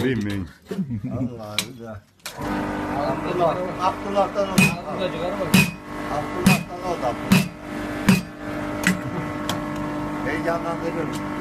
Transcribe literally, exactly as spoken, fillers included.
Alayım ben. Allah güzel. Abdullah, Abdullah'tan oldu. Abdullah'tan oldu Abdullah. Heyecanlandırıyorum.